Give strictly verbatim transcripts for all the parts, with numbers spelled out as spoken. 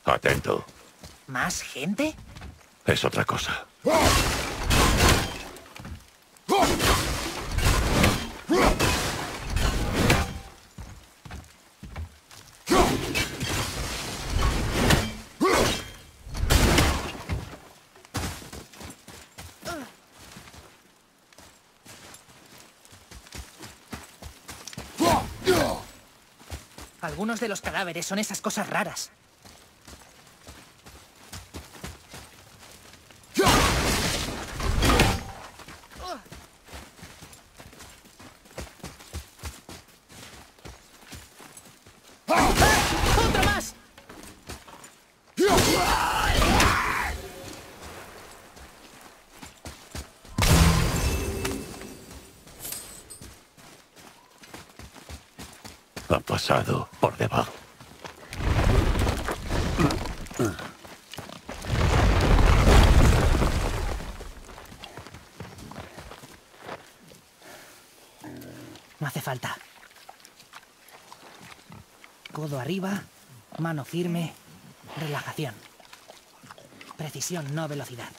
Atento. ¿Más gente? Es otra cosa. Algunos de los cadáveres son esas cosas raras. ¡Otro más! Ha pasado por debajo. No hace falta. Codo arriba, mano firme, relajación. Precisión, no velocidad.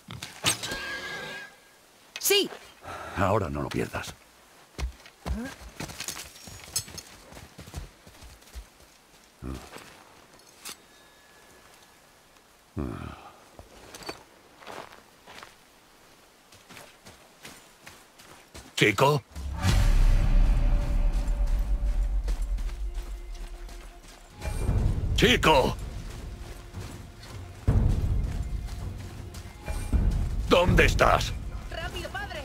¡Sí! Ahora no lo pierdas. ¿Chico? ¡Chico! ¿Dónde estás? ¡Rápido, padre!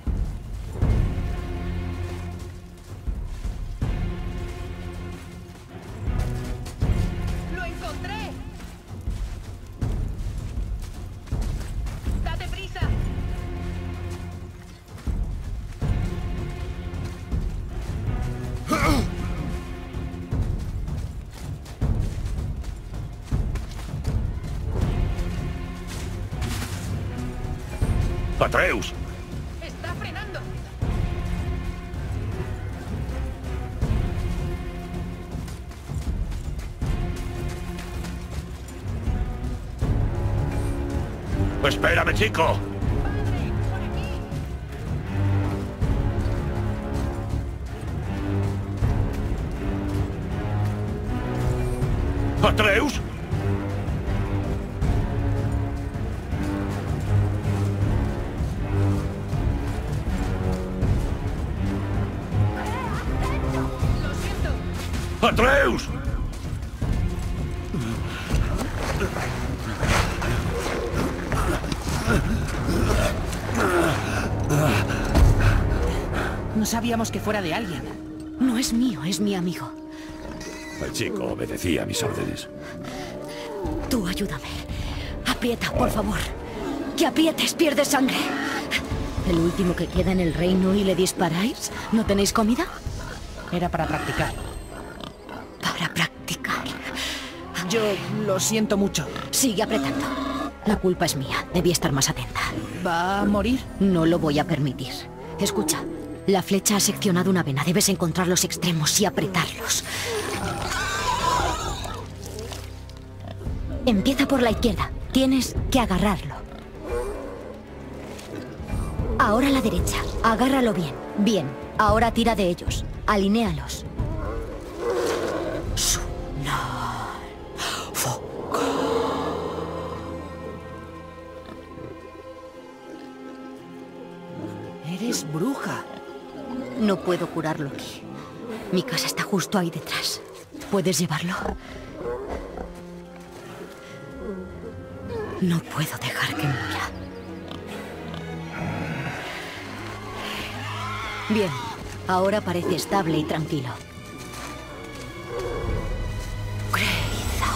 ¡Lo encontré! ¡Date prisa! ¡Atreus! ¡Está frenando! ¡Espérame, chico! ¡Padre, por aquí! ¿Atreus? ¡Lo siento! ¡Atreus! No sabíamos que fuera de alguien. No es mío, es mi amigo. El chico obedecía mis órdenes. Tú ayúdame. Aprieta, por favor. Que aprietes, pierdes sangre. ¿El último que queda en el reino y le disparáis? ¿No tenéis comida? Era para practicar. Para practicar. Yo lo siento mucho. Sigue apretando. La culpa es mía. Debí estar más atenta. ¿Va a morir? No lo voy a permitir. Escucha. La flecha ha seccionado una vena. Debes encontrar los extremos y apretarlos. Empieza por la izquierda. Tienes que agarrarlo. Ahora la derecha. Agárralo bien. Bien. Ahora tira de ellos. Alinéalos. Eres bruja. No puedo curarlo aquí. Mi casa está justo ahí detrás. ¿Puedes llevarlo? No puedo dejar que muera. Bien, ahora parece estable y tranquilo. Greyza.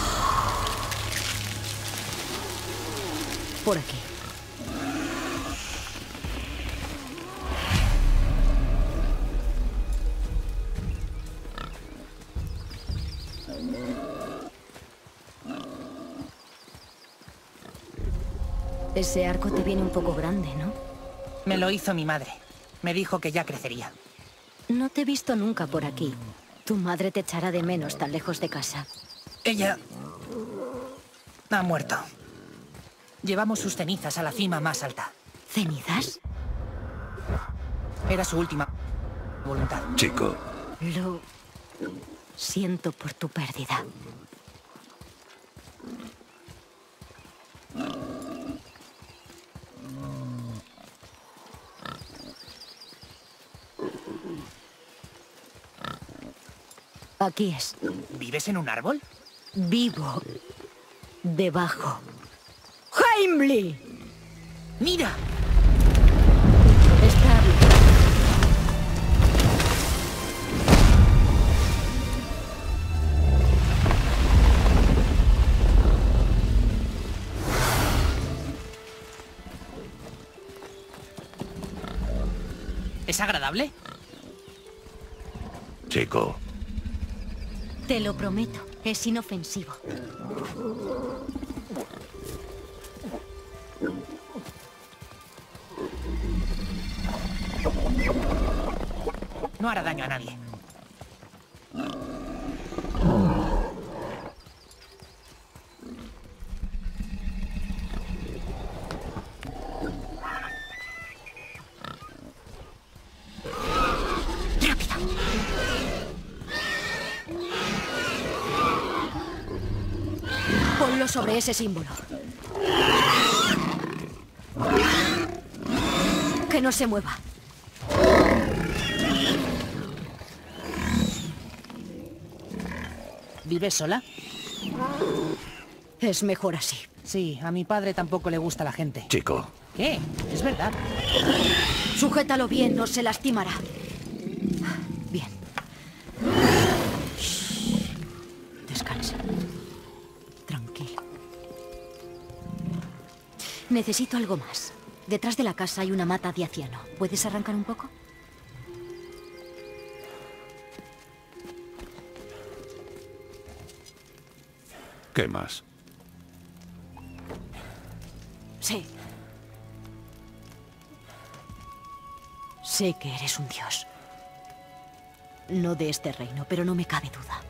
Por aquí. Ese arco te viene un poco grande, ¿no? Me lo hizo mi madre. Me dijo que ya crecería. No te he visto nunca por aquí. Tu madre te echará de menos tan lejos de casa. Ella Ha muerto. Llevamos sus cenizas a la cima más alta. ¿Cenizas? Era su última voluntad. Chico, Lo siento por tu pérdida. Aquí es. ¿Vives en un árbol? Vivo debajo. ¡Heimly! ¡Mira! Está bien. ¿Es agradable? chico. Te lo prometo, es inofensivo. No hará daño a nadie. ¡Rápido! Ponlo sobre ese símbolo. Que no se mueva. ¿Vives sola? Es mejor así. Sí, a mi padre tampoco le gusta la gente. Chico, ¿Qué? Es verdad. Sujétalo bien, no se lastimará. Bien. Shh. Descansa. Tranquilo. Necesito algo más. Detrás de la casa hay una mata de aciano. ¿Puedes arrancar un poco? ¿qué más? Sí. Sé que eres un dios. No de este reino, pero no me cabe duda.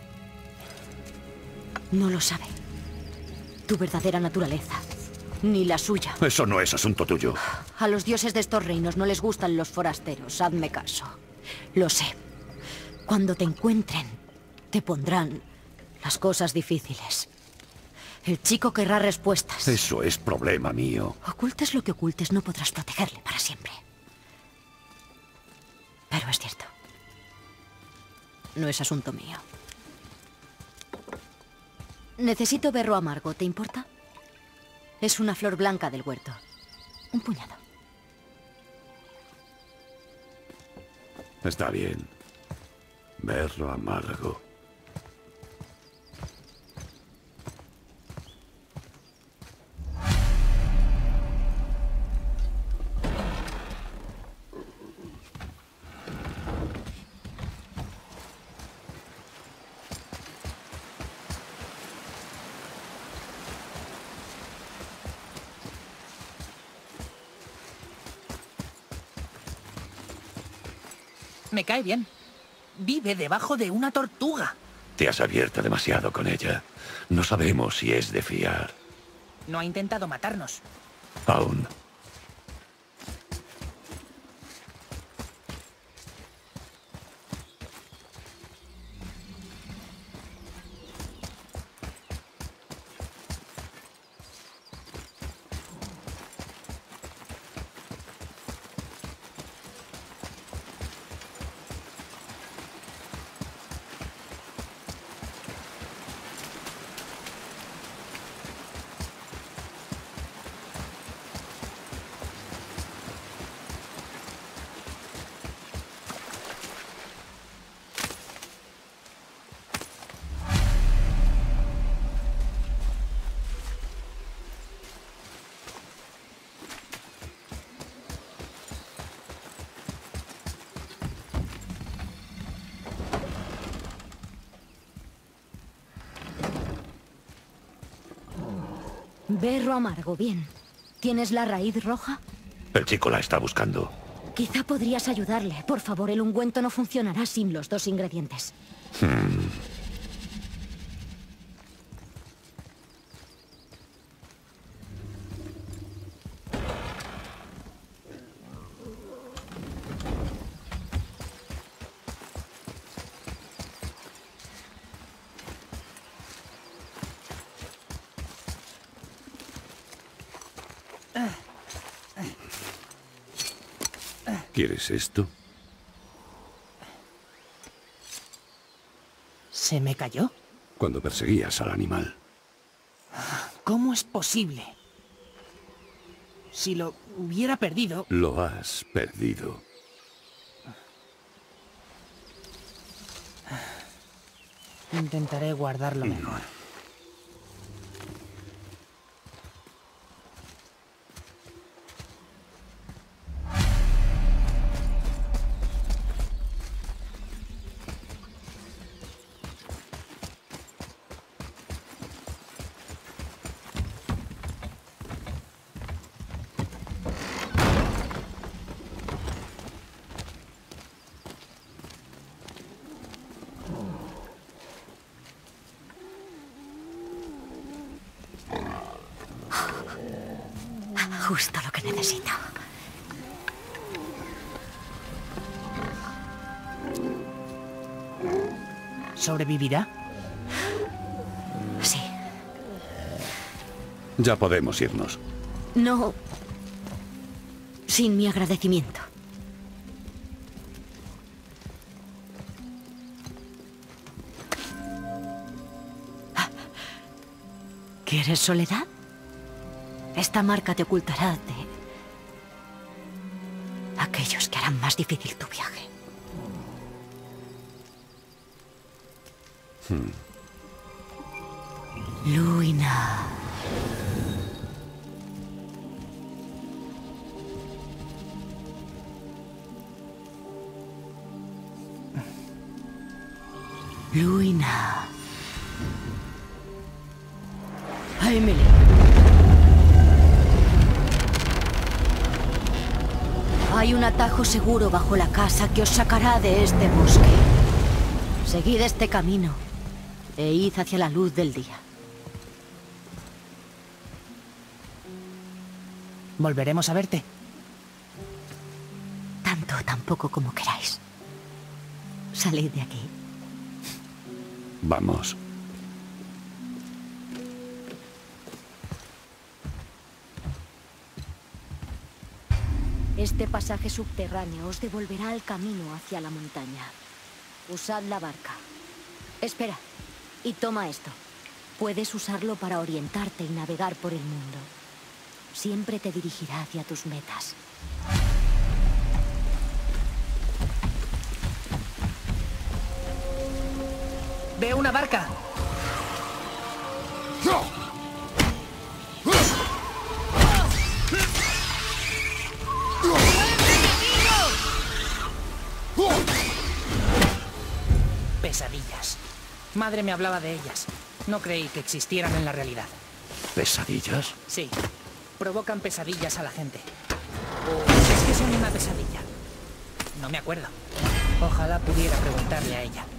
No lo sabe. Tu verdadera naturaleza. Ni la suya. Eso no es asunto tuyo. A los dioses de estos reinos no les gustan los forasteros, hazme caso. Lo sé. Cuando te encuentren, te pondrán las cosas difíciles. El chico querrá respuestas. Eso es problema mío. Ocultes lo que ocultes, no podrás protegerle para siempre. Pero es cierto. No es asunto mío. Necesito berro amargo, ¿te importa? Es una flor blanca del huerto. Un puñado. Está bien. Verlo amargo. Me cae bien. Vive debajo de una tortuga. Te has abierto demasiado con ella. No sabemos si es de fiar. No ha intentado matarnos. Aún. Berro amargo, bien. ¿Tienes la raíz roja? El chico la está buscando. Quizá podrías ayudarle. Por favor, el ungüento no funcionará sin los dos ingredientes. Hmm. ¿Quieres esto? ¿Se me cayó? Cuando perseguías al animal. ¿Cómo es posible? Si lo hubiera perdido... Lo has perdido. Intentaré guardarlo mejor. Justo lo que necesito. ¿Sobrevivirá? Sí. Ya podemos irnos. No... sin mi agradecimiento. ¿Quieres soledad? Esta marca te ocultará de aquellos que harán más difícil tu viaje. Hmm. Luina. Luina. Emily. Hay un atajo seguro bajo la casa que os sacará de este bosque. Seguid este camino e id hacia la luz del día. ¿Volveremos a verte? Tanto o tan poco como queráis. Salid de aquí. Vamos. Este pasaje subterráneo os devolverá al camino hacia la montaña. Usad la barca. Espera, y toma esto. Puedes usarlo para orientarte y navegar por el mundo. Siempre te dirigirá hacia tus metas. ¡Veo una barca! Pesadillas. Madre me hablaba de ellas. No creí que existieran en la realidad. ¿Pesadillas? Sí. Provocan pesadillas a la gente. ¿O es que son una pesadilla? No me acuerdo. Ojalá pudiera preguntarle a ella.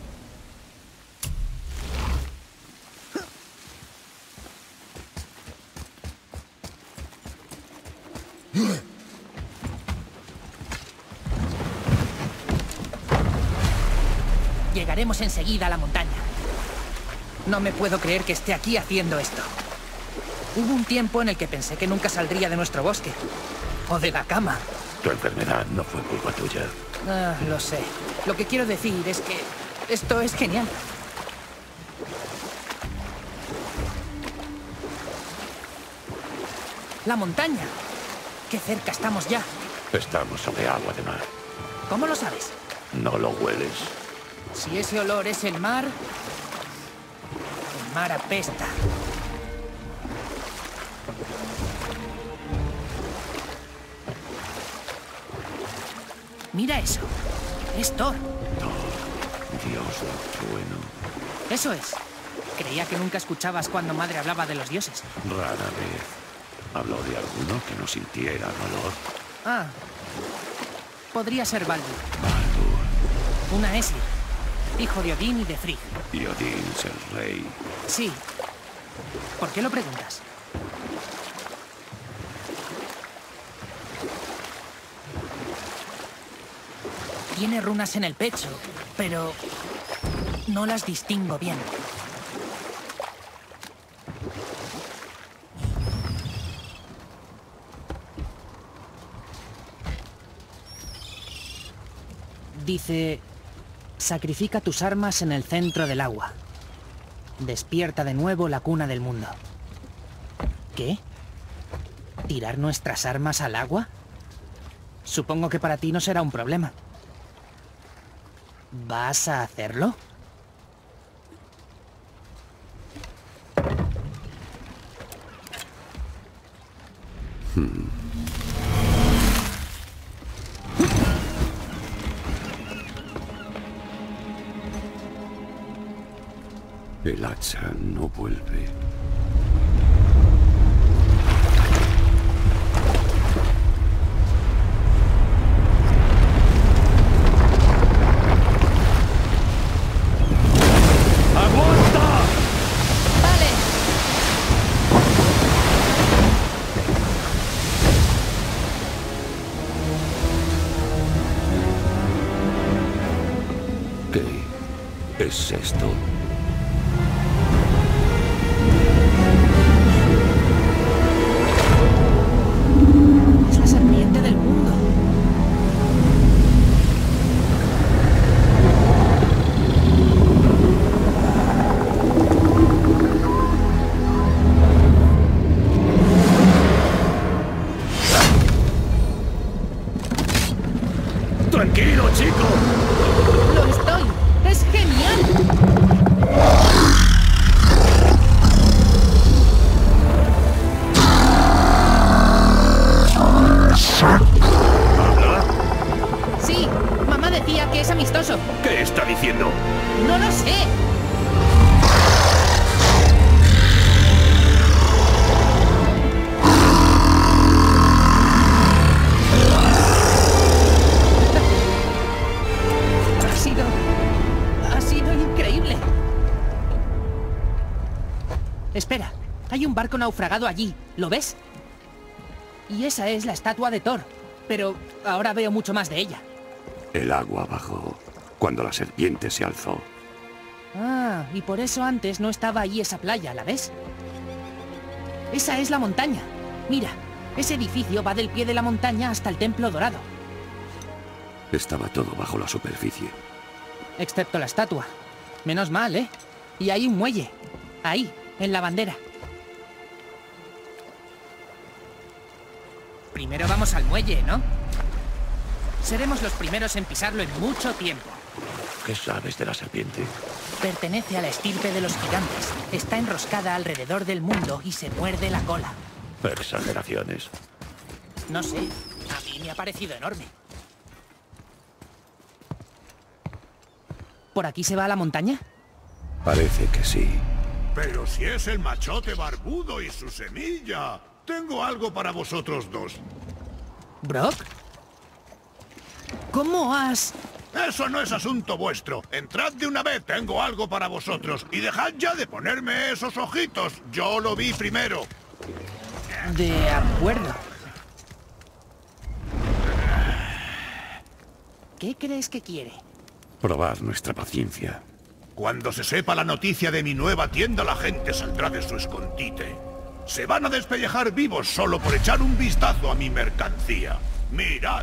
Llegaremos enseguida a la montaña. No me puedo creer que esté aquí haciendo esto. Hubo un tiempo en el que pensé que nunca saldría de nuestro bosque. O de la cama. Tu enfermedad no fue culpa tuya. Ah, lo sé. Lo que quiero decir es que esto es genial. La montaña. Qué cerca estamos ya. Estamos sobre agua de mar. ¿Cómo lo sabes? ¿No lo hueles? Si ese olor es el mar... el mar apesta. Mira eso. Es Thor. Thor. Dios del trueno. Eso es. Creía que nunca escuchabas cuando madre hablaba de los dioses. Rara vez. Habló de alguno que no sintiera dolor. Ah. Podría ser Baldur. Baldur. Un Aesir. Hijo de Odín y de Frigg. Y Odín es el rey. Sí. ¿Por qué lo preguntas? Tiene runas en el pecho, pero no las distingo bien. Dice... Sacrifica tus armas en el centro del agua. Despierta de nuevo la cuna del mundo. ¿Qué? ¿Tirar nuestras armas al agua? Supongo que para ti no será un problema. ¿Vas a hacerlo? Hmm. El hacha no vuelve. ¡Aguanta! ¡Vale! ¿Qué es esto? Es la serpiente del mundo. ¡Tranquilo, chico! ¡Lo estoy! ¡Es genial! ¿Habla? Sí, mamá decía que es amistoso. ¿Qué está diciendo? ¡No lo sé! Ha sido... ha sido increíble. Espera, hay un barco naufragado allí, ¿lo ves? Y esa es la estatua de Thor, pero ahora veo mucho más de ella. El agua bajó cuando la serpiente se alzó. Ah, y por eso antes no estaba ahí esa playa, ¿la ves? Esa es la montaña. Mira, ese edificio va del pie de la montaña hasta el Templo Dorado. Estaba todo bajo la superficie. Excepto la estatua. Menos mal, ¿eh? Y hay un muelle. Ahí, en la bandera. Primero vamos al muelle, ¿no? Seremos los primeros en pisarlo en mucho tiempo. ¿Qué sabes de la serpiente? Pertenece a la estirpe de los gigantes. Está enroscada alrededor del mundo y se muerde la cola. Exageraciones. No sé, a mí me ha parecido enorme. ¿Por aquí se va a la montaña? Parece que sí. Pero si es el machote barbudo y su semilla. Tengo algo para vosotros dos. ¿Brock? ¿Cómo has...? Eso no es asunto vuestro. Entrad de una vez, tengo algo para vosotros. Y dejad ya de ponerme esos ojitos. Yo lo vi primero. De acuerdo. ¿Qué crees que quiere? Probar nuestra paciencia. Cuando se sepa la noticia de mi nueva tienda, la gente saldrá de su escondite. Se van a despellejar vivos solo por echar un vistazo a mi mercancía. Mirad.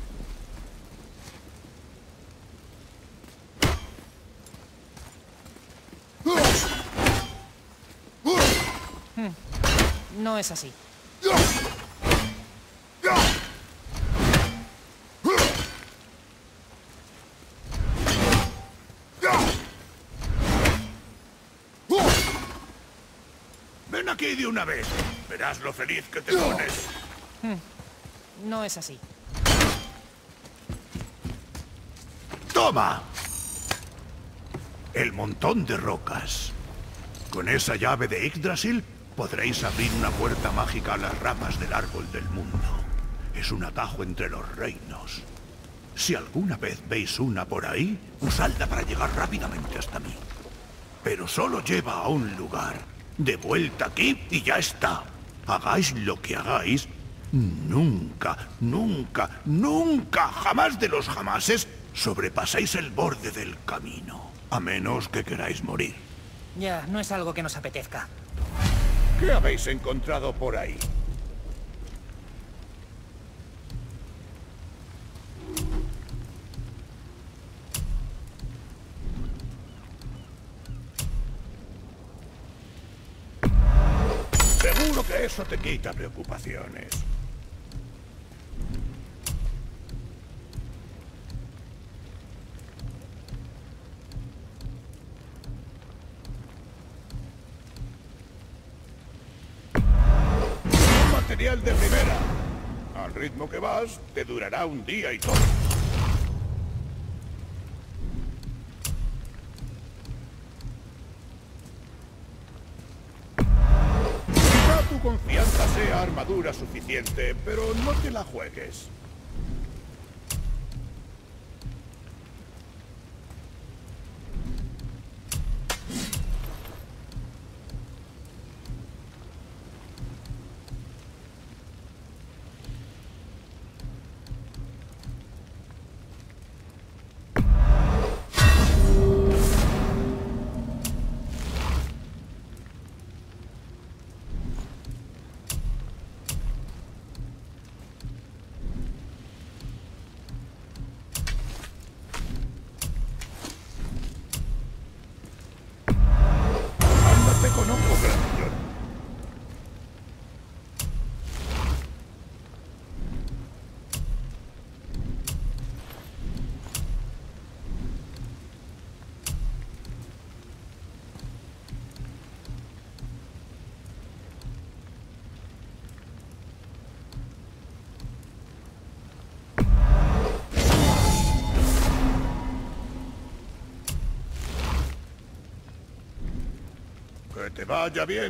No es así. Ven aquí de una vez. Verás lo feliz que te pones. No es así. ¡Toma! El montón de rocas. Con esa llave de Yggdrasil podréis abrir una puerta mágica a las ramas del árbol del mundo. Es un atajo entre los reinos. Si alguna vez veis una por ahí, usadla para llegar rápidamente hasta mí. Pero solo lleva a un lugar. De vuelta aquí y ya está. Hagáis lo que hagáis, nunca, nunca, nunca, jamás de los jamases, sobrepasáis el borde del camino. A menos que queráis morir. Ya, no es algo que nos apetezca. ¿Qué habéis encontrado por ahí? Seguro que eso te quita preocupaciones. Un material de primera. Al ritmo que vas, te durará un día y todo. Tu confianza sea armadura suficiente, pero no te la juegues. Ándate con ojo, grandullón. Que te vaya bien.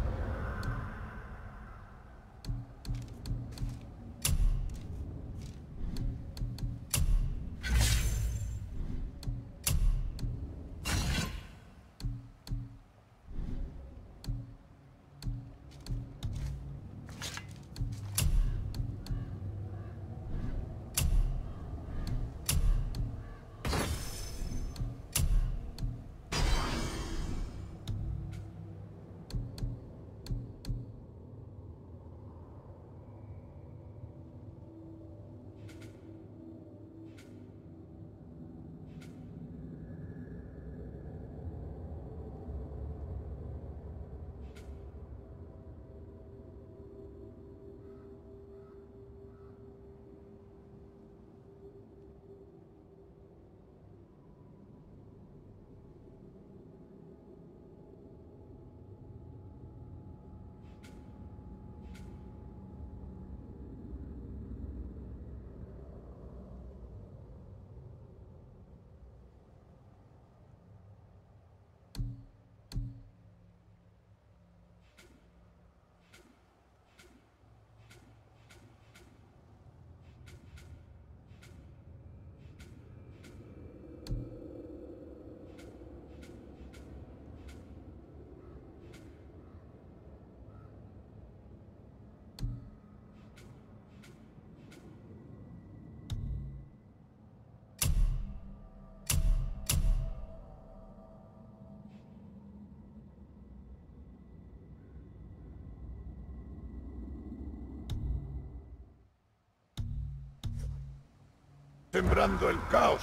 Sembrando el caos.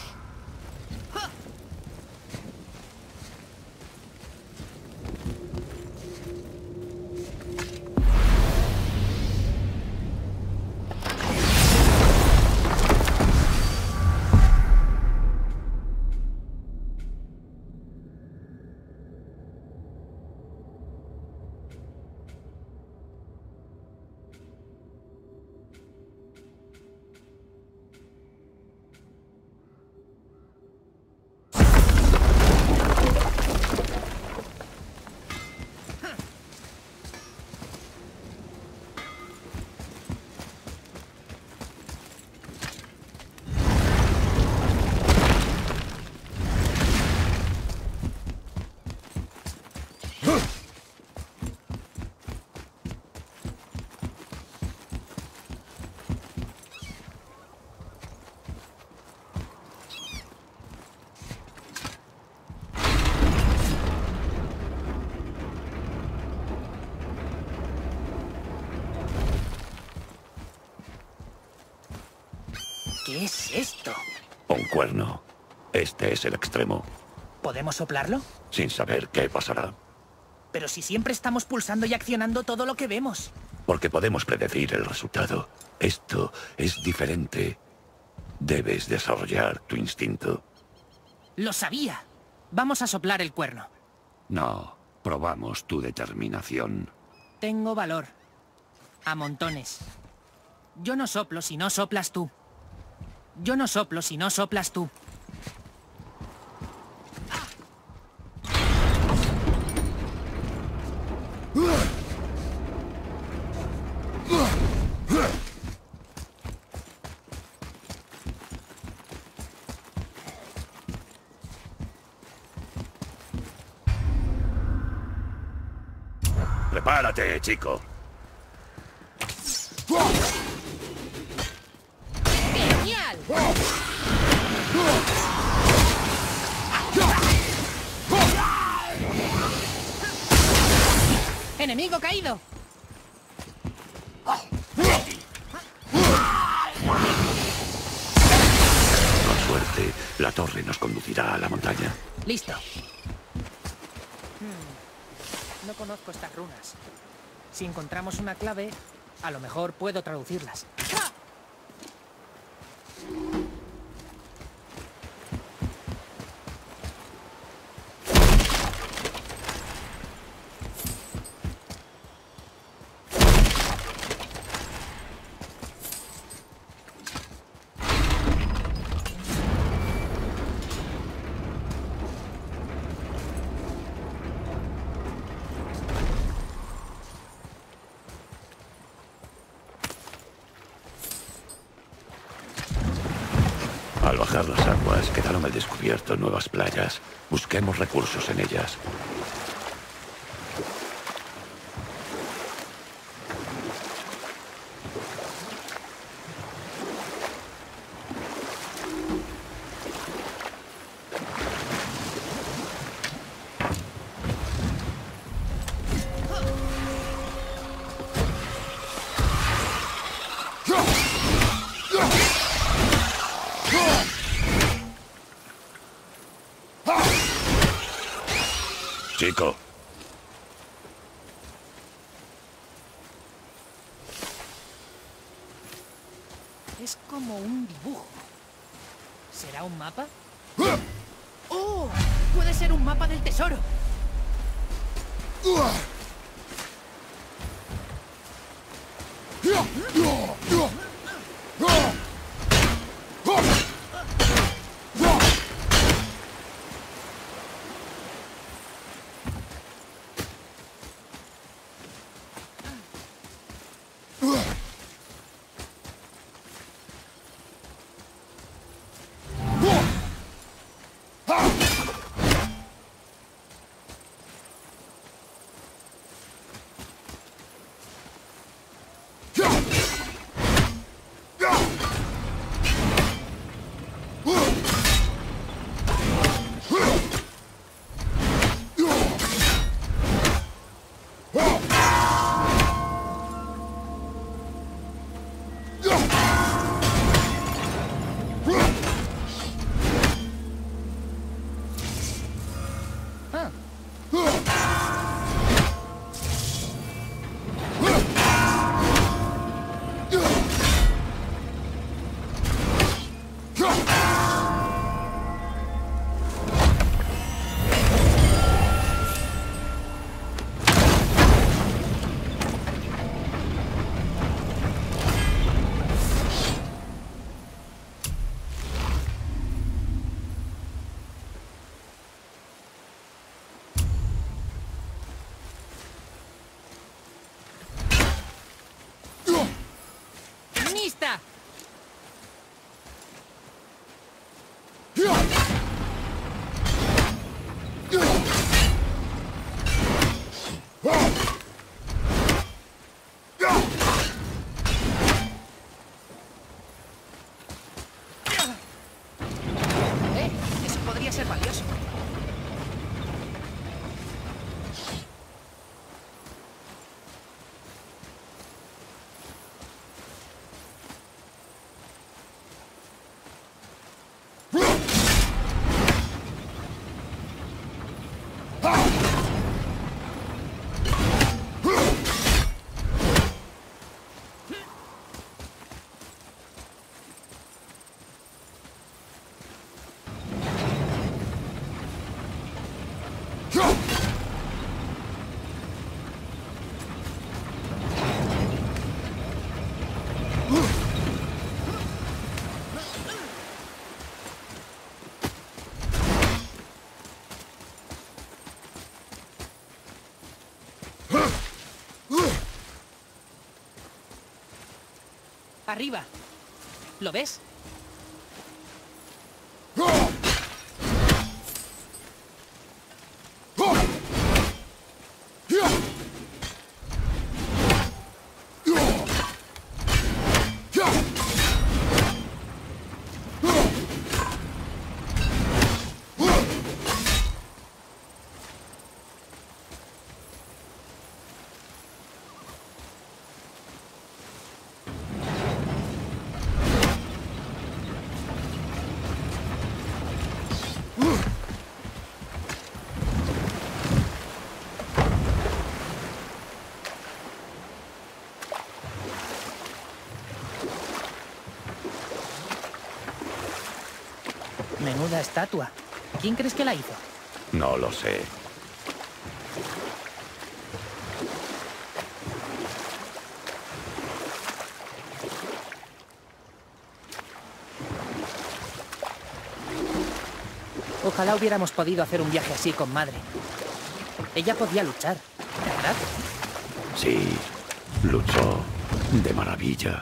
¿Qué es esto? Un cuerno. Este es el extremo. ¿Podemos soplarlo? Sin saber qué pasará. Pero si siempre estamos pulsando y accionando todo lo que vemos. Porque podemos predecir el resultado. Esto es diferente. Debes desarrollar tu instinto. ¡Lo sabía! Vamos a soplar el cuerno. No, probamos tu determinación. Tengo valor. A montones. Yo no soplo si no soplas tú. Yo no soplo si no soplas tú. Prepárate, chico. ¡Genial! ¡Enemigo caído! Con suerte, la torre nos conducirá a la montaña. Listo. Hmm, No conozco estas runas. Si encontramos una clave, a lo mejor puedo traducirlas. Al bajar las aguas, quedaron al descubierto nuevas playas. Busquemos recursos en ellas. Chico. Es como un dibujo. ¿Será un mapa? ¡Oh! ¡Puede ser un mapa del tesoro! ¡Lista! Eh, eso podría ser valioso. Arriba. ¿Lo ves? Menuda estatua. ¿Quién crees que la hizo? No lo sé. Ojalá hubiéramos podido hacer un viaje así con madre. Ella podía luchar, ¿verdad? Sí, luchó de maravilla.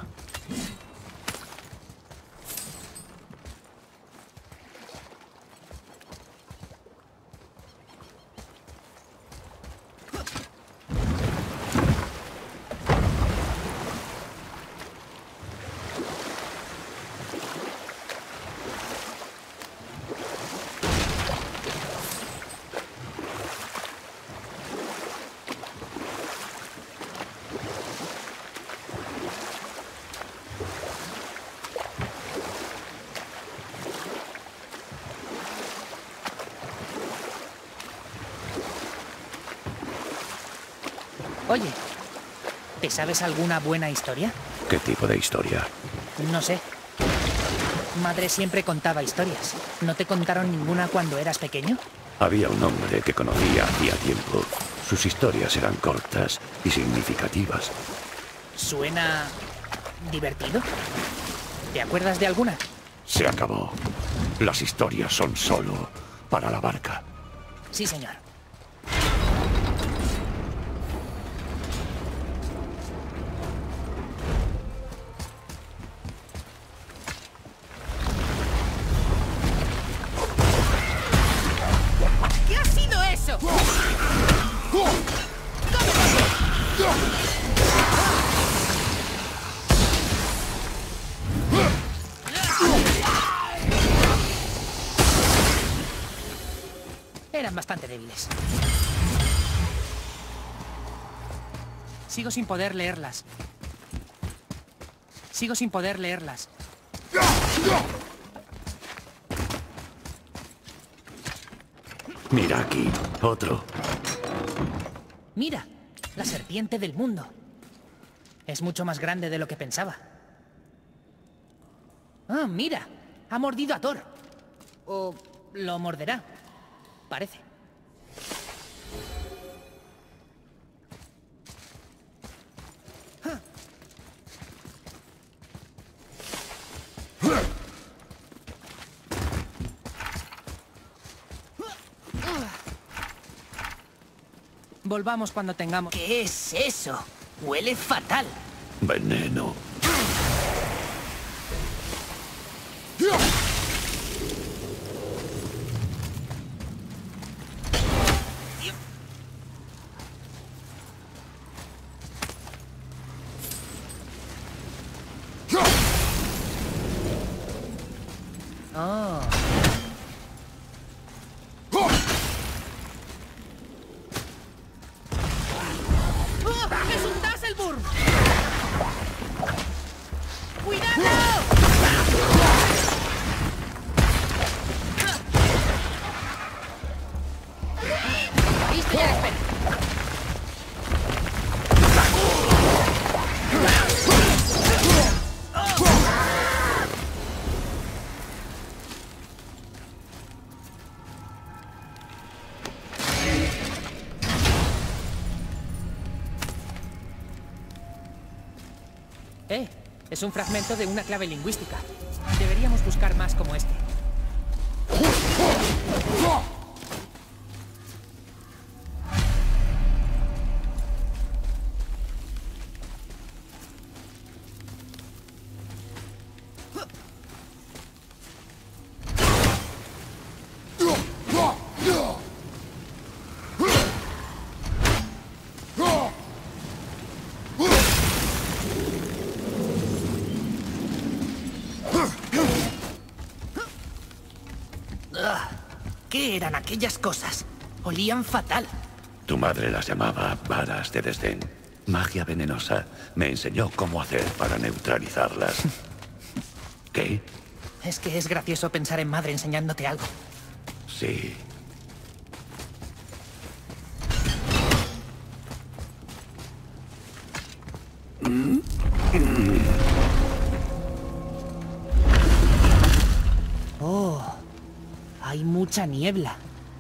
Oye, ¿te sabes alguna buena historia? ¿Qué tipo de historia? No sé. Madre siempre contaba historias. ¿No te contaron ninguna cuando eras pequeño? Había un hombre que conocía hacía tiempo. Sus historias eran cortas y significativas. ¿Suena divertido? ¿Te acuerdas de alguna? Se acabó. Las historias son solo para la barca. Sí, señor. ¿Qué ha sido eso? Eran bastante débiles. Sigo sin poder leerlas. Sigo sin poder leerlas. Mira aquí, otro. Mira, la serpiente del mundo. Es mucho más grande de lo que pensaba. Ah, mira, ha mordido a Thor. O lo morderá. Parece. Volvamos cuando tengamos... ¿Qué es eso? Huele fatal. Veneno. Oh. ¡Oh! ¡Es un Tasselburn! ¡Cuidado! Listo, ya espera. Eh, es un fragmento de una clave lingüística. Deberíamos buscar más como este. ¿Qué eran aquellas cosas? Olían fatal. Tu madre las llamaba varas de desdén. Magia venenosa. Me enseñó cómo hacer para neutralizarlas. ¿Qué? Es que es gracioso pensar en madre enseñándote algo. Sí. Oh, hay mucha niebla.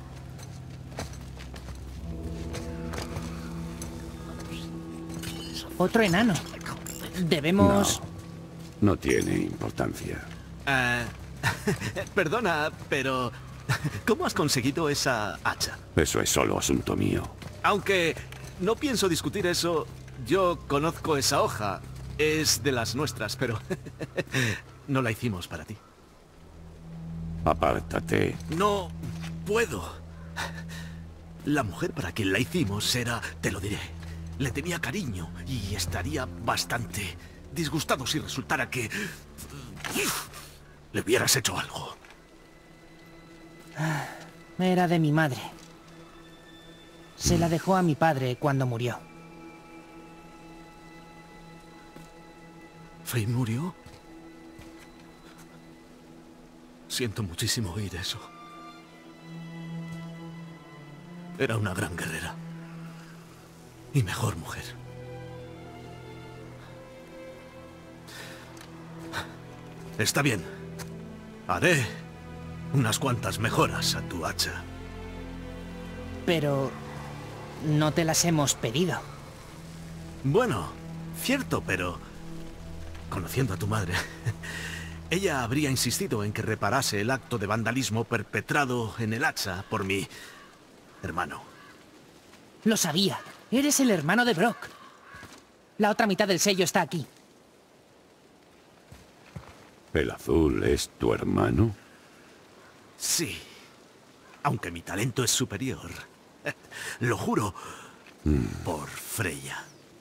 Otro enano. Debemos... No, no tiene importancia. Eh, perdona, pero... ¿cómo has conseguido esa hacha? Eso es solo asunto mío. Aunque no pienso discutir eso, yo conozco esa hoja. Es de las nuestras, pero... no la hicimos para ti. Apártate. No puedo. La mujer para quien la hicimos era, te lo diré, le tenía cariño y estaría bastante disgustado si resultara que le hubieras hecho algo. Era de mi madre. Se la dejó a mi padre cuando murió. ¿Faye murió? Siento muchísimo oír eso. Era una gran guerrera. Y mejor mujer. Está bien. Haré unas cuantas mejoras a tu hacha. Pero... no te las hemos pedido. Bueno, cierto, pero... conociendo a tu madre... ella habría insistido en que reparase el acto de vandalismo perpetrado en el hacha por mi hermano. Lo sabía. Eres el hermano de Brock. La otra mitad del sello está aquí. ¿El azul es tu hermano? Sí. Aunque mi talento es superior. Lo juro. Mm. Por Freya.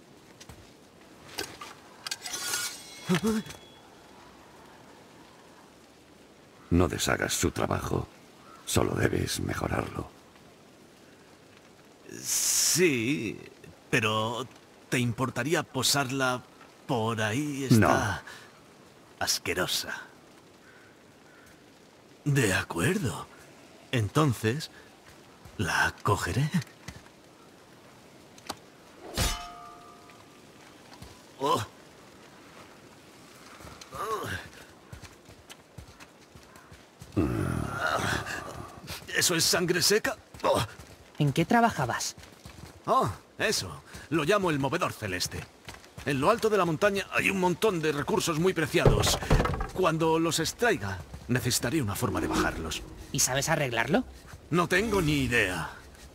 No deshagas su trabajo. Solo debes mejorarlo. Sí, pero ¿te importaría posarla por ahí? Está No. Asquerosa. De acuerdo. Entonces, la cogeré. Oh. Oh. ¿Eso es sangre seca? Oh. ¿En qué trabajabas? Oh, eso. Lo llamo el movedor celeste. En lo alto de la montaña hay un montón de recursos muy preciados. Cuando los extraiga, necesitaré una forma de bajarlos. ¿Y sabes arreglarlo? No tengo ni idea.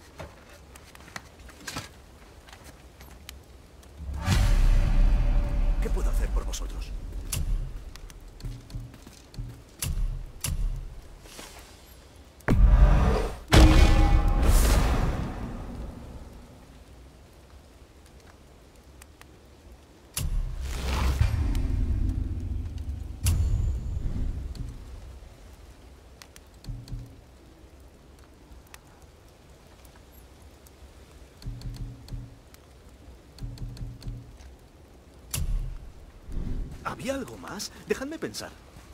¿Qué puedo hacer por vosotros? ¿Había algo más? Dejadme pensar.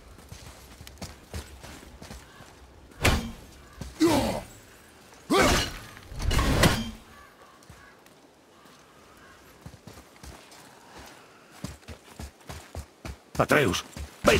Atreus, ven.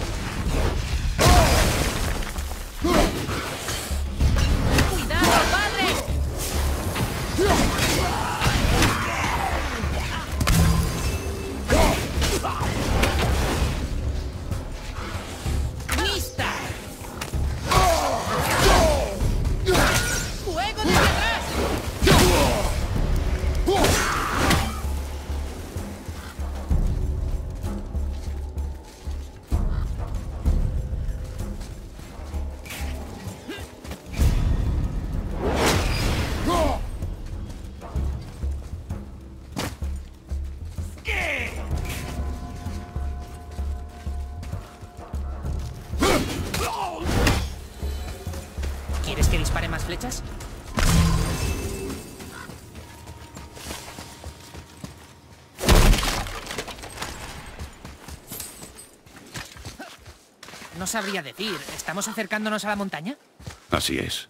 ¡Cuidado, vale! las flechas? No sabría decir. ¿Estamos acercándonos a la montaña? Así es.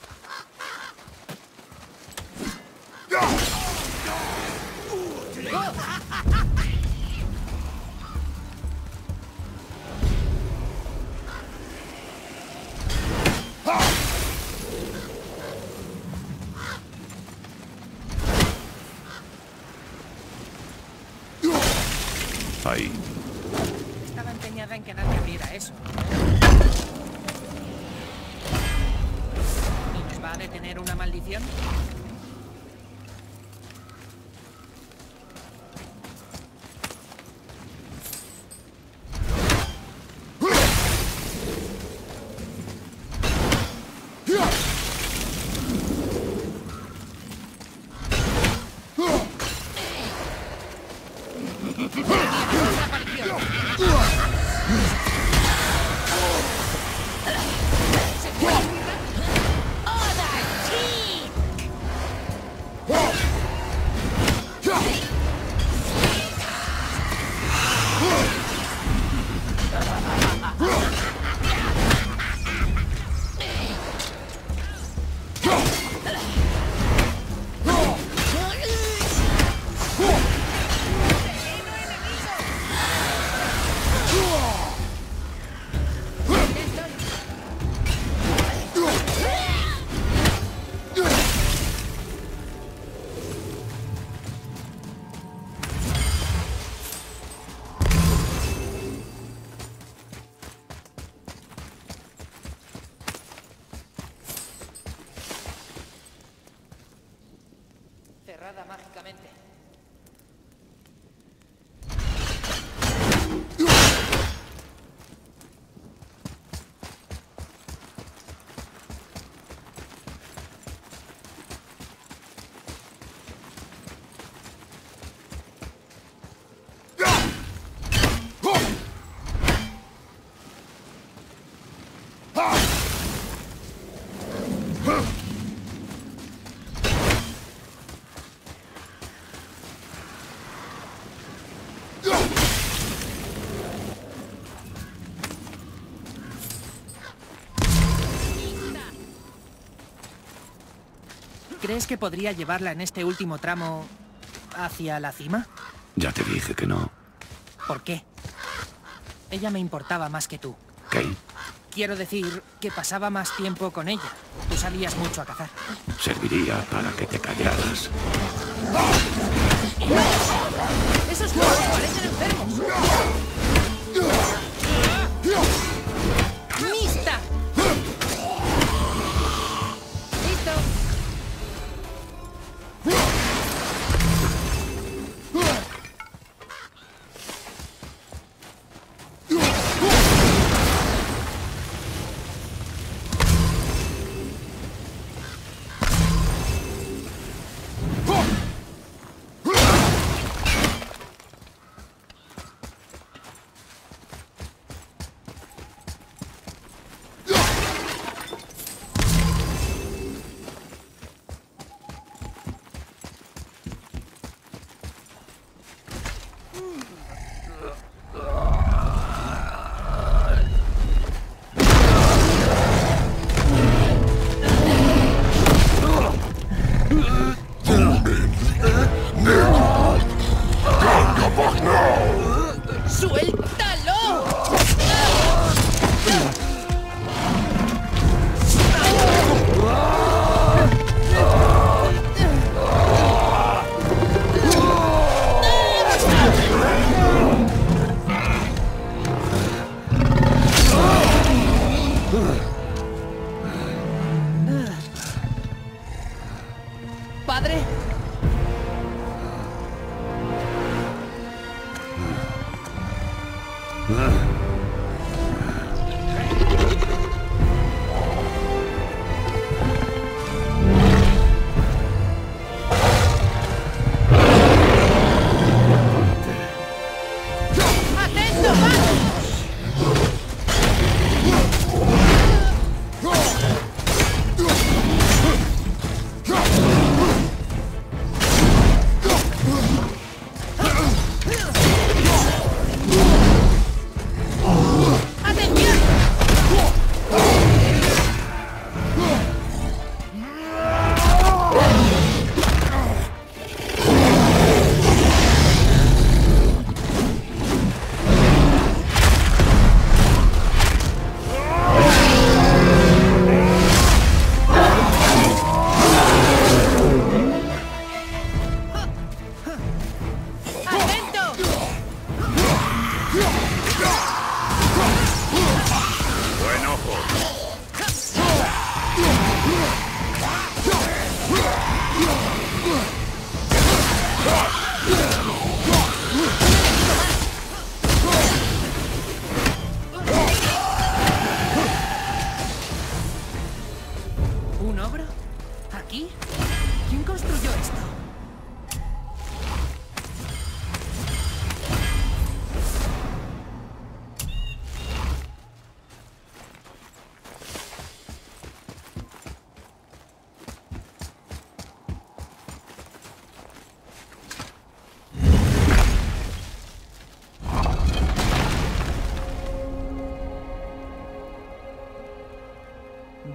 Ahí. Estaba empeñada en que nadie abriera eso. ¿Y nos va a detener una maldición? Cerrada mágicamente. ¿Crees que podría llevarla en este último tramo hacia la cima? Ya te dije que no. ¿Por qué? Ella me importaba más que tú. ¿Qué? Quiero decir que pasaba más tiempo con ella. Tú salías mucho a cazar. Serviría para que te callaras. ¡Esos juegos parecen enfermos! ¡Mista! ¡Listo! ¡Suéltalo! ¿Padre? ¡Atento, vamos!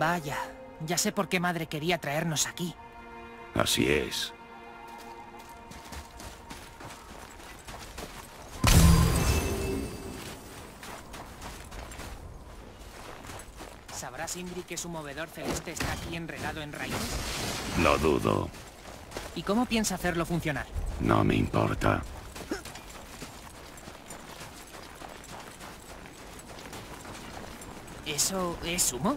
Vaya, ya sé por qué madre quería traernos aquí. Así es. ¿Sabrá Sindri que su movedor celeste está aquí enredado en raíces? Lo dudo. ¿Y cómo piensa hacerlo funcionar? No me importa. ¿Eso es humo?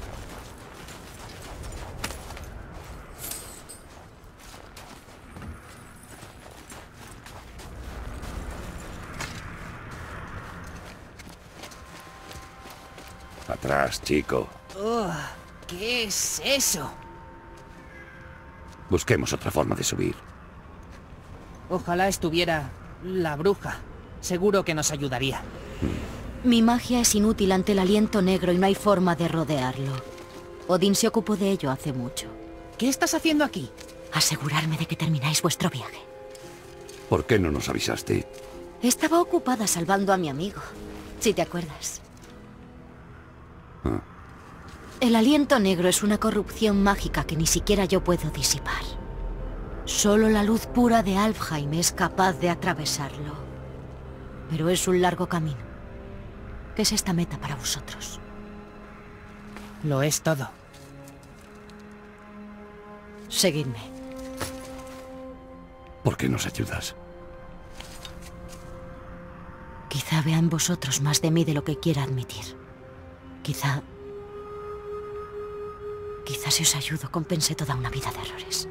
Atrás, chico. Oh, ¿qué es eso? Busquemos otra forma de subir. Ojalá estuviera la bruja. Seguro que nos ayudaría. Mi magia es inútil ante el aliento negro y no hay forma de rodearlo. Odín se ocupó de ello hace mucho. ¿Qué estás haciendo aquí? Asegurarme de que termináis vuestro viaje. ¿Por qué no nos avisaste? Estaba ocupada salvando a mi amigo, si te acuerdas. Ah. El aliento negro es una corrupción mágica que ni siquiera yo puedo disipar. Solo la luz pura de Alfheim es capaz de atravesarlo. Pero es un largo camino. ¿Qué es esta meta para vosotros? Lo es todo. Seguidme. ¿Por qué nos ayudas? Quizá vea en vosotros más de mí de lo que quiera admitir. Quizá... Quizá si os ayudo compense toda una vida de errores.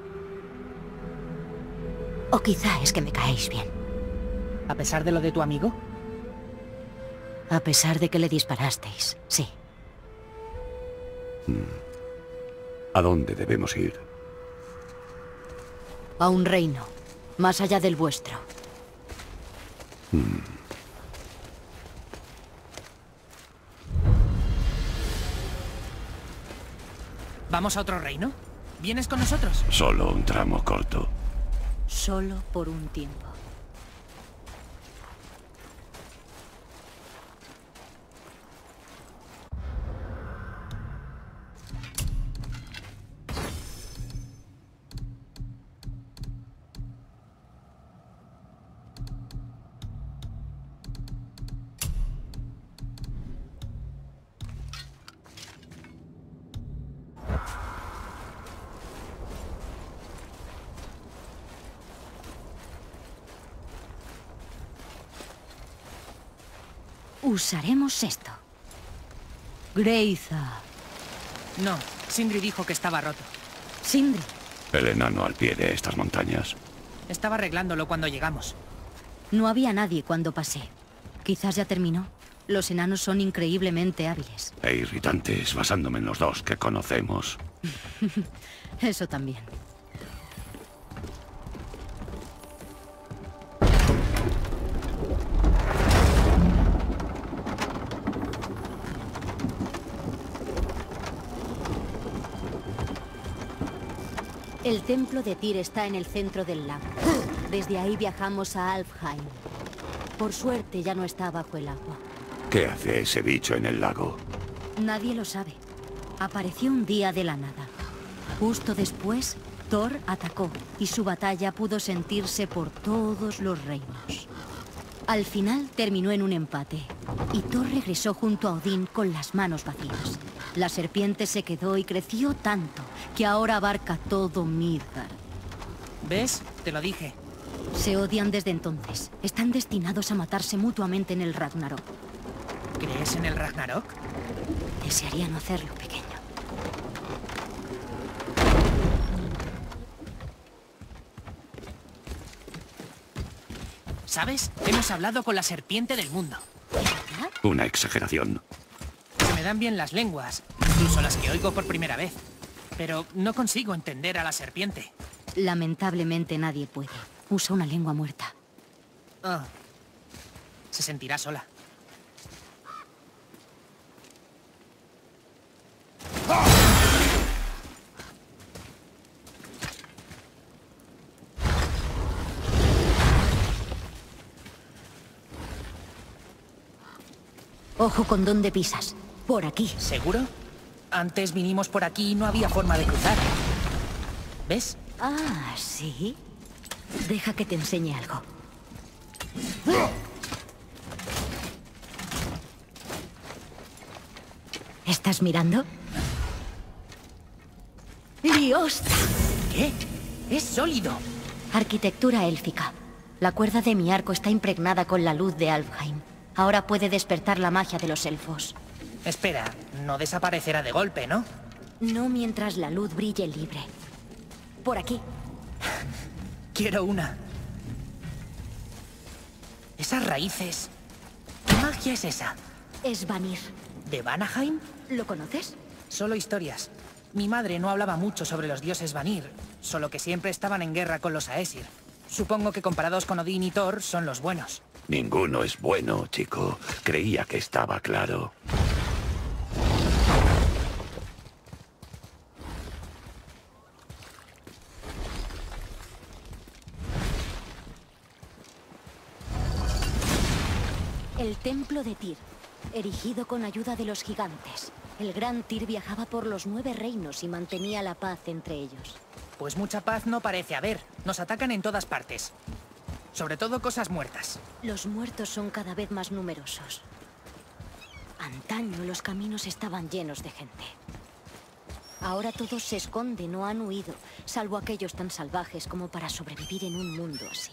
O quizá es que me caéis bien. ¿A pesar de lo de tu amigo? A pesar de que le disparasteis, sí. ¿A dónde debemos ir? A un reino, más allá del vuestro. Hmm. ¿Vamos a otro reino? ¿Vienes con nosotros? Solo un tramo corto. Solo por un tiempo. Usaremos esto. Greiza. No, Sindri dijo que estaba roto. Sindri. El enano al pie de estas montañas. Estaba arreglándolo cuando llegamos. No había nadie cuando pasé. Quizás ya terminó. Los enanos son increíblemente hábiles. E irritantes, basándome en los dos que conocemos. Eso también. El templo de Tyr está en el centro del lago. Desde ahí viajamos a Alfheim. Por suerte ya no está bajo el agua. ¿Qué hace ese bicho en el lago? Nadie lo sabe. Apareció un día de la nada. Justo después, Thor atacó y su batalla pudo sentirse por todos los reinos. Al final terminó en un empate y Thor regresó junto a Odín con las manos vacías. La serpiente se quedó y creció tanto que ahora abarca todo Midgard. ¿Ves? Te lo dije. Se odian desde entonces. Están destinados a matarse mutuamente en el Ragnarok. ¿Crees en el Ragnarok? Desearía no hacerlo, pequeño. ¿Sabes? Hemos hablado con la serpiente del mundo. ¿Verdad? Una exageración. Se me dan bien las lenguas, incluso las que oigo por primera vez. Pero no consigo entender a la serpiente. Lamentablemente nadie puede. Usa una lengua muerta. Oh. Se sentirá sola. Ojo con dónde pisas. Por aquí. ¿Seguro? Antes vinimos por aquí y no había forma de cruzar. ¿Ves? Ah, ¿sí? Deja que te enseñe algo. ¿Estás mirando? ¡Liosta! ¿Qué? Es sólido. Arquitectura élfica. La cuerda de mi arco está impregnada con la luz de Alfheim. Ahora puede despertar la magia de los elfos. Espera, no desaparecerá de golpe, ¿no? No mientras la luz brille libre. Por aquí. Quiero una. Esas raíces... ¿Qué magia es esa? Es Vanir. ¿De Vanaheim? ¿Lo conoces? Solo historias. Mi madre no hablaba mucho sobre los dioses Vanir, solo que siempre estaban en guerra con los Aesir. Supongo que comparados con Odín y Thor, son los buenos. Ninguno es bueno, chico. Creía que estaba claro. El templo de Tyr, erigido con ayuda de los gigantes. El gran Tyr viajaba por los nueve reinos y mantenía la paz entre ellos. Pues mucha paz no parece haber. Nos atacan en todas partes. Sobre todo cosas muertas. Los muertos son cada vez más numerosos. Antaño los caminos estaban llenos de gente. Ahora todos se esconden o han huido, salvo aquellos tan salvajes como para sobrevivir en un mundo así.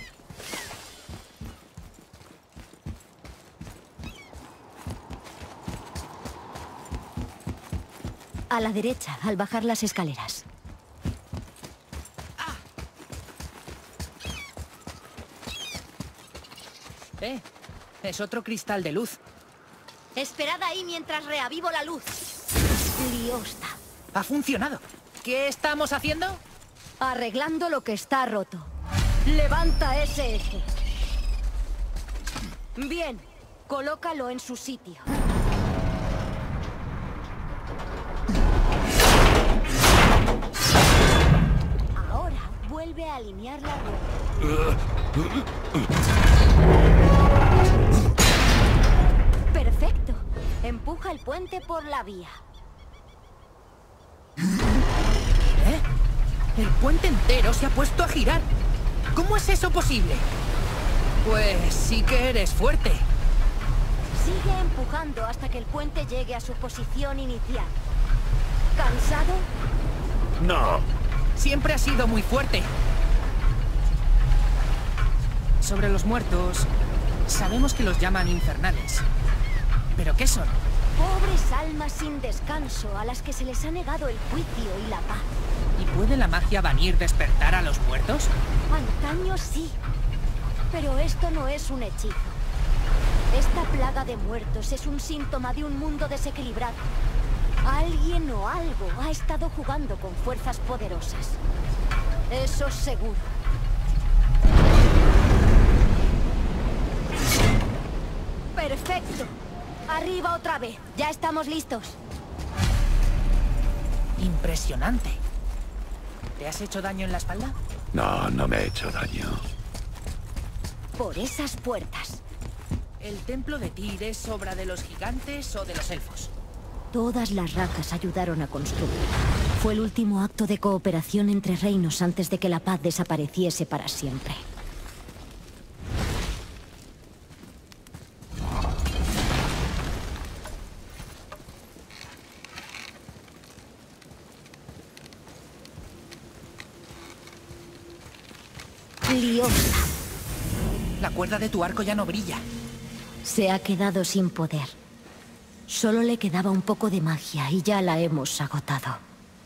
A la derecha, al bajar las escaleras. Eh, es otro cristal de luz. Esperad ahí mientras reavivo la luz. Liosta. Ha funcionado. ¿Qué estamos haciendo? Arreglando lo que está roto. Levanta ese eje. Bien, colócalo en su sitio. Ahora vuelve a alinear la rueda. Perfecto. Empuja el puente por la vía. ¿Eh? El puente entero se ha puesto a girar. ¿Cómo es eso posible? Pues sí que eres fuerte. Sigue empujando hasta que el puente llegue a su posición inicial. ¿Cansado? ¡No! Siempre has sido muy fuerte. Sobre los muertos, sabemos que los llaman infernales. ¿Pero qué son? Pobres almas sin descanso a las que se les ha negado el juicio y la paz. ¿Y puede la magia Vanir despertar a los muertos? Antaño sí, pero esto no es un hechizo. Esta plaga de muertos es un síntoma de un mundo desequilibrado. Alguien o algo ha estado jugando con fuerzas poderosas. Eso seguro. Perfecto. Arriba otra vez. Ya estamos listos. Impresionante. ¿Te has hecho daño en la espalda? No, no me he hecho daño. Por esas puertas. ¿El templo de Tyr es obra de los gigantes o de los elfos? Todas las razas ayudaron a construir. Fue el último acto de cooperación entre reinos antes de que la paz desapareciese para siempre. Liosta. La cuerda de tu arco ya no brilla. Se ha quedado sin poder. Solo le quedaba un poco de magia y ya la hemos agotado.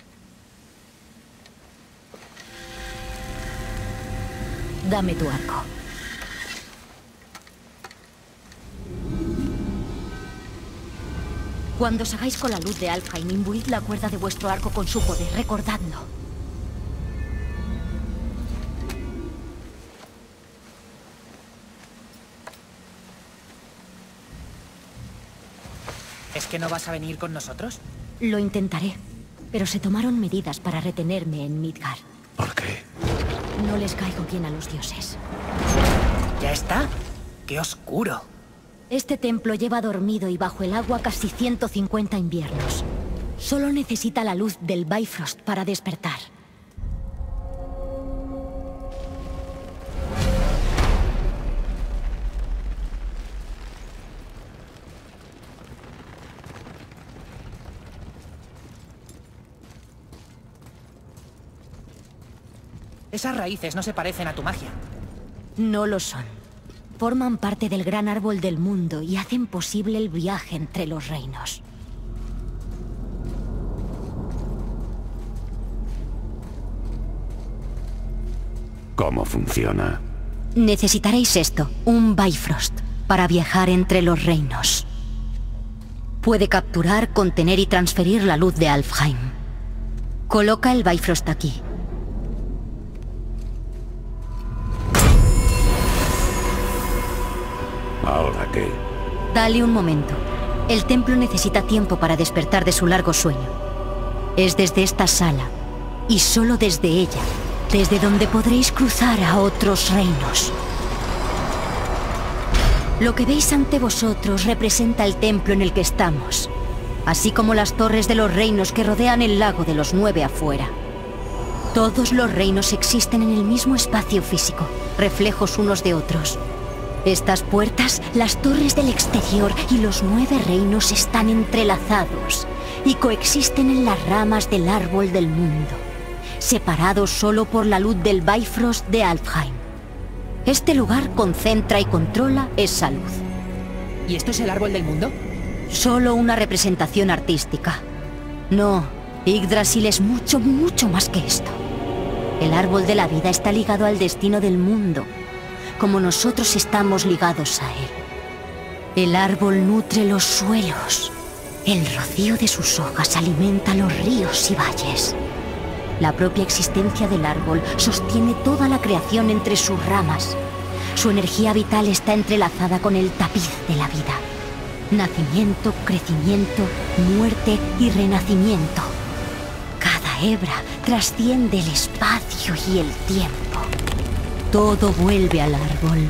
Dame tu arco. Cuando os hagáis con la luz de Alfheim, imbuid la cuerda de vuestro arco con su poder, recordadlo. ¿Es que no vas a venir con nosotros? Lo intentaré, pero se tomaron medidas para retenerme en Midgard. ¿Por qué? No les caigo bien a los dioses. ¿Ya está? ¡Qué oscuro! Este templo lleva dormido y bajo el agua casi ciento cincuenta inviernos. Solo necesita la luz del Bifrost para despertar. Esas raíces no se parecen a tu magia. No lo son. Forman parte del gran árbol del mundo y hacen posible el viaje entre los reinos. ¿Cómo funciona? Necesitaréis esto, un Bifrost, para viajar entre los reinos. Puede capturar, contener y transferir la luz de Alfheim. Coloca el Bifrost aquí. ¿Ahora qué? Dale un momento. El templo necesita tiempo para despertar de su largo sueño. Es desde esta sala, y solo desde ella, desde donde podréis cruzar a otros reinos. Lo que veis ante vosotros representa el templo en el que estamos, así como las torres de los reinos que rodean el lago de los nueve afuera. Todos los reinos existen en el mismo espacio físico, reflejos unos de otros. Estas puertas, las torres del exterior y los nueve reinos están entrelazados y coexisten en las ramas del árbol del mundo, separados solo por la luz del Bifrost de Alfheim. Este lugar concentra y controla esa luz. ¿Y esto es el árbol del mundo? Solo una representación artística. No, Yggdrasil es mucho, mucho más que esto. El árbol de la vida está ligado al destino del mundo, como nosotros estamos ligados a él. El árbol nutre los suelos. El rocío de sus hojas alimenta los ríos y valles. La propia existencia del árbol sostiene toda la creación entre sus ramas. Su energía vital está entrelazada con el tapiz de la vida. Nacimiento, crecimiento, muerte y renacimiento. Cada hebra trasciende el espacio y el tiempo. Todo vuelve al árbol.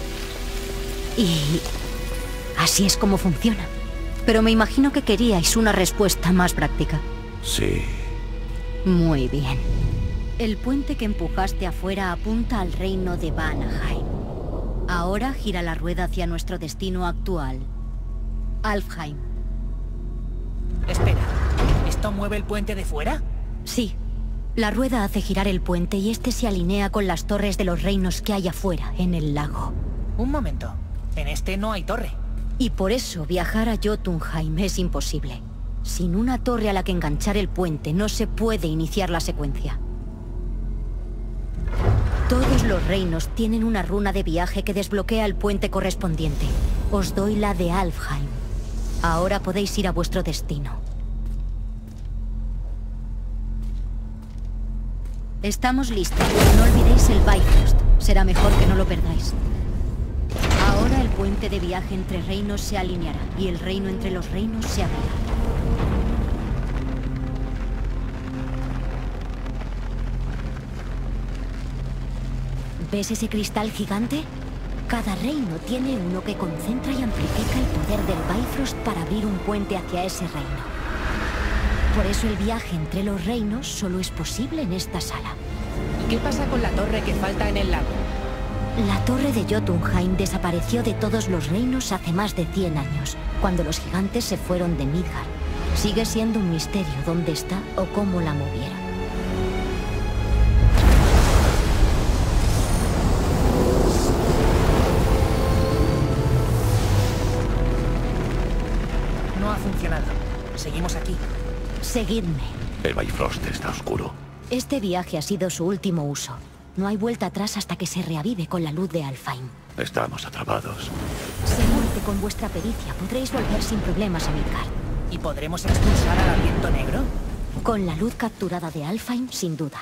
Y así es como funciona. Pero me imagino que queríais una respuesta más práctica. Sí. Muy bien. El puente que empujaste afuera apunta al reino de Vanaheim. Ahora gira la rueda hacia nuestro destino actual, Alfheim. Espera, ¿esto mueve el puente de fuera? Sí. La rueda hace girar el puente y este se alinea con las torres de los reinos que hay afuera, en el lago. Un momento. En este no hay torre. Y por eso viajar a Jotunheim es imposible. Sin una torre a la que enganchar el puente no se puede iniciar la secuencia. Todos los reinos tienen una runa de viaje que desbloquea el puente correspondiente. Os doy la de Alfheim. Ahora podéis ir a vuestro destino. Estamos listos. No olvidéis el Bifrost. Será mejor que no lo perdáis. Ahora el puente de viaje entre reinos se alineará y el reino entre los reinos se abrirá. ¿Ves ese cristal gigante? Cada reino tiene uno que concentra y amplifica el poder del Bifrost para abrir un puente hacia ese reino. Por eso el viaje entre los reinos solo es posible en esta sala. ¿Y qué pasa con la torre que falta en el lago? La torre de Jotunheim desapareció de todos los reinos hace más de cien años, cuando los gigantes se fueron de Midgard. Sigue siendo un misterio dónde está o cómo la movieron. No ha funcionado. Seguimos aquí. Seguidme. El Bifrost está oscuro. Este viaje ha sido su último uso. No hay vuelta atrás hasta que se reavive con la luz de Alfheim. Estamos atrapados. Seguro que con vuestra pericia podréis volver sin problemas a Midgard. ¿Y podremos expulsar al aliento negro? Con la luz capturada de Alfheim, sin duda.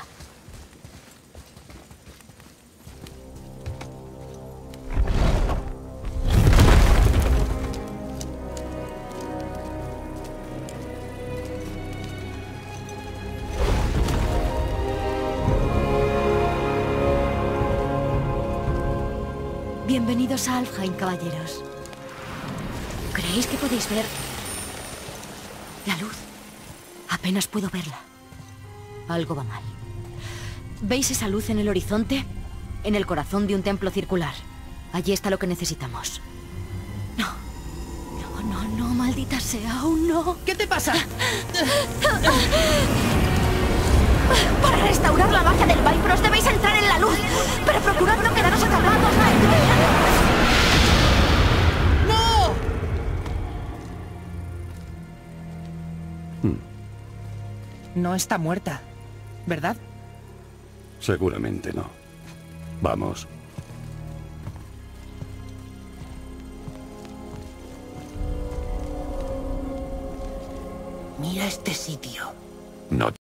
Bienvenidos a Alfheim, caballeros. ¿Creéis que podéis ver la luz? Apenas puedo verla. Algo va mal. ¿Veis esa luz en el horizonte? En el corazón de un templo circular. Allí está lo que necesitamos. No. No, no, no, maldita sea, aún no. ¿Qué te pasa? Para restaurar la magia del Bifrost debéis entrar en la luz. Pero procurad no quedaros atrapados. ¡No! No está muerta, ¿verdad? Seguramente no. Vamos. Mira este sitio. No